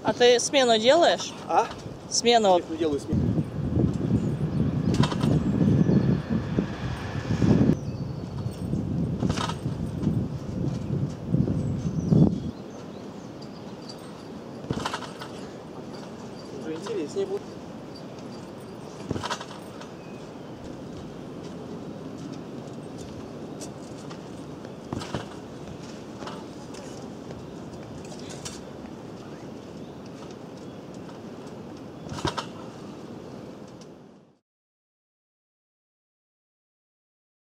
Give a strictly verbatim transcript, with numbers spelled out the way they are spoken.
А ты смену делаешь? А? Смену. Не делаю смену. Уже интереснее будет.